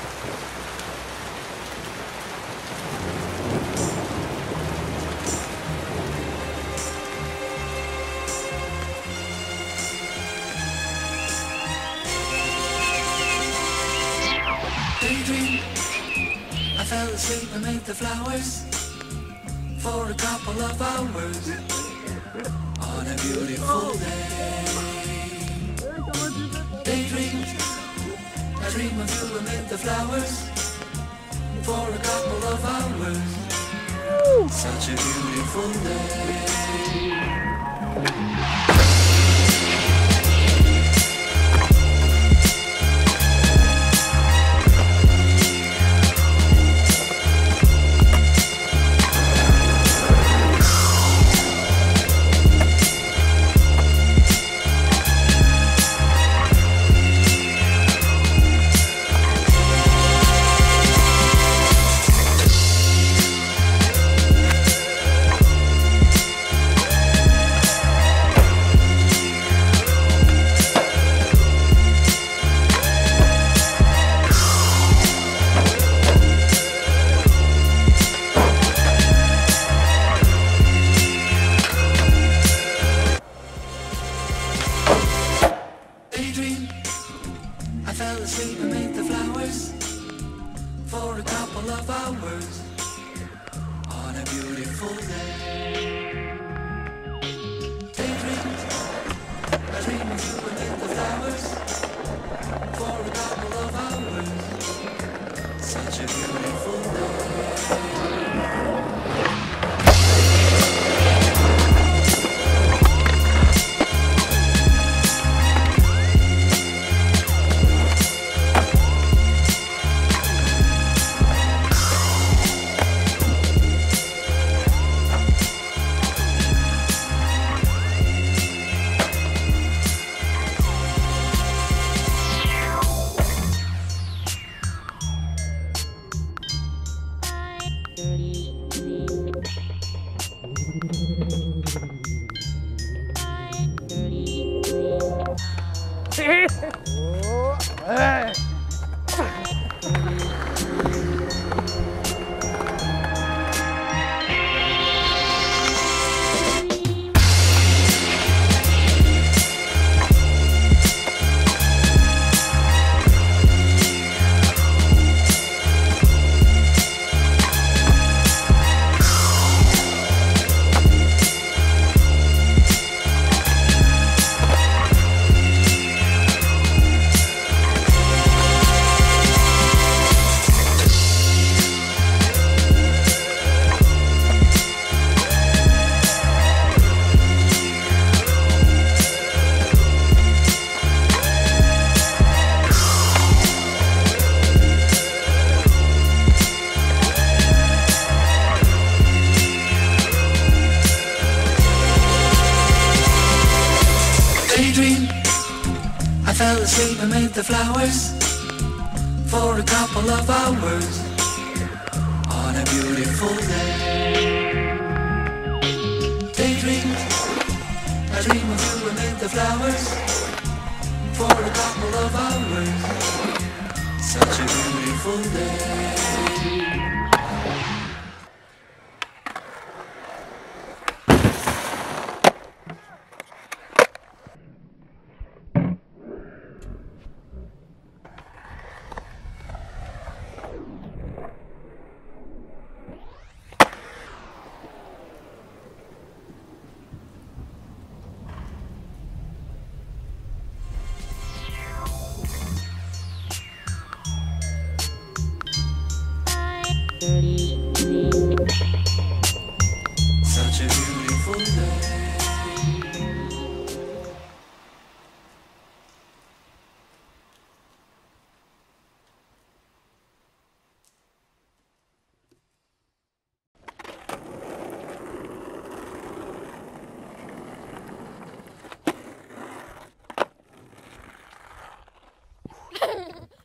Daydream, I fell asleep amid the flowers for a couple of hours on a beautiful day. Daydream, I dream of you amid the flowers for a couple of hours. Such a beautiful day. I fell asleep amid the flowers for a couple of hours on a beautiful day. Daydreams, I dream of you amid the flowers for a couple of hours. Such a beautiful day. Daydream, I fell asleep amid the flowers for a couple of hours on a beautiful day. Daydream, I dream of you amid the flowers for a couple of hours. Such a beautiful day. Such a beautiful day. Ha ha ha!